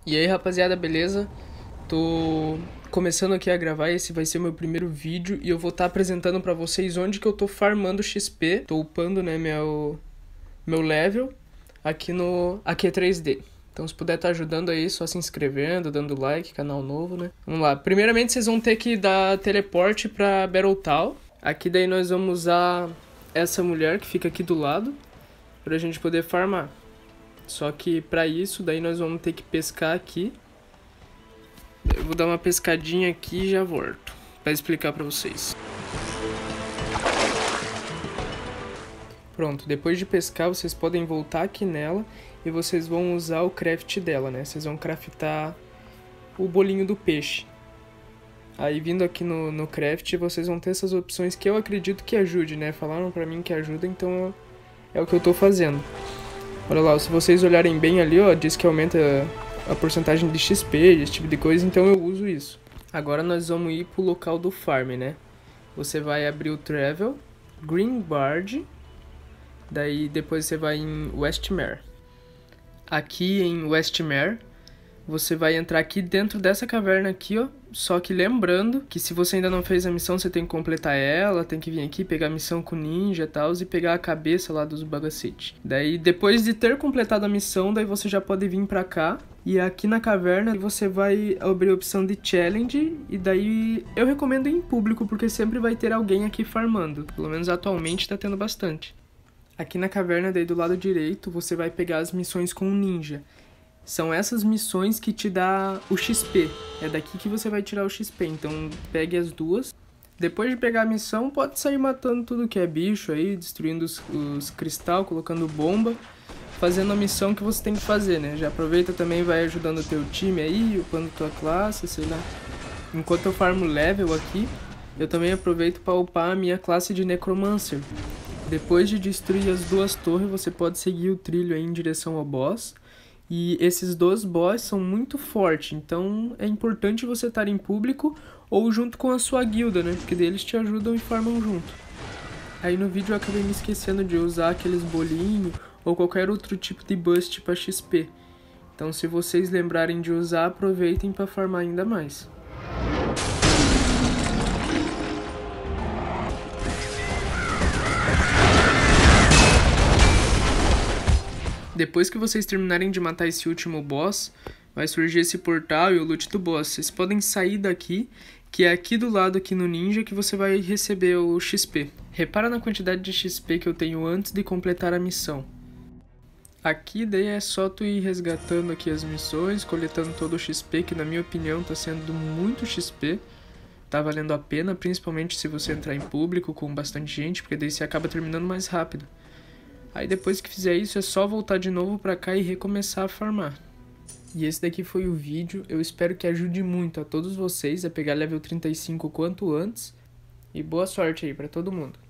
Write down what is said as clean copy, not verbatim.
E aí, rapaziada, beleza? Tô começando aqui a gravar, esse vai ser meu primeiro vídeo e eu vou estar apresentando pra vocês onde que eu tô farmando XP. Tô upando, né, meu level aqui no AQ3D. Então se puder estar ajudando aí, só se inscrevendo, dando like, canal novo, né? Vamos lá. Primeiramente vocês vão ter que dar teleporte pra Battletown. Aqui daí nós vamos usar essa mulher que fica aqui do lado pra gente poder farmar. Só que pra isso, daí nós vamos ter que pescar aqui. Eu vou dar uma pescadinha aqui e já volto pra explicar pra vocês. Pronto, depois de pescar, vocês podem voltar aqui nela e vocês vão usar o craft dela, né? Vocês vão craftar o bolinho do peixe. Aí vindo aqui no craft, vocês vão ter essas opções que eu acredito que ajude, né? Falaram pra mim que ajuda, então é o que eu tô fazendo. Olha lá, se vocês olharem bem ali, ó, diz que aumenta a porcentagem de XP, esse tipo de coisa, então eu uso isso. Agora nós vamos ir pro local do farm, né? Você vai abrir o Travel, Green Bard, daí depois você vai em Westmere. Aqui em Westmere, você vai entrar aqui dentro dessa caverna aqui, ó. Só que lembrando que se você ainda não fez a missão, você tem que completar ela, tem que vir aqui pegar a missão com o ninja e tal, e pegar a cabeça lá dos bagacetes. Daí, depois de ter completado a missão, daí você já pode vir pra cá. E aqui na caverna, você vai abrir a opção de challenge, e daí eu recomendo em público, porque sempre vai ter alguém aqui farmando. Pelo menos atualmente tá tendo bastante. Aqui na caverna, daí do lado direito, você vai pegar as missões com o ninja. São essas missões que te dá o XP. É daqui que você vai tirar o XP. Então pegue as duas. Depois de pegar a missão, pode sair matando tudo que é bicho aí, destruindo os cristal, colocando bomba, fazendo a missão que você tem que fazer, né? Já aproveita também, vai ajudando o teu time aí, upando tua classe, sei lá. Enquanto eu farmo level aqui, eu também aproveito para upar a minha classe de Necromancer. Depois de destruir as duas torres, você pode seguir o trilho aí em direção ao boss. E esses dois boss são muito fortes, então é importante você estar em público ou junto com a sua guilda, né? Porque eles te ajudam e formam junto. Aí no vídeo eu acabei me esquecendo de usar aqueles bolinhos ou qualquer outro tipo de boost para XP. Então se vocês lembrarem de usar, aproveitem para farmar ainda mais. Depois que vocês terminarem de matar esse último boss, vai surgir esse portal e o loot do boss. Vocês podem sair daqui, que é aqui do lado aqui no ninja que você vai receber o XP. Repara na quantidade de XP que eu tenho antes de completar a missão. Aqui daí é só tu ir resgatando aqui as missões, coletando todo o XP, que na minha opinião tá sendo muito XP. Tá valendo a pena, principalmente se você entrar em público com bastante gente, porque daí você acaba terminando mais rápido. Aí depois que fizer isso é só voltar de novo pra cá e recomeçar a farmar. E esse daqui foi o vídeo, eu espero que ajude muito a todos vocês a pegar level 35 o quanto antes. E boa sorte aí pra todo mundo.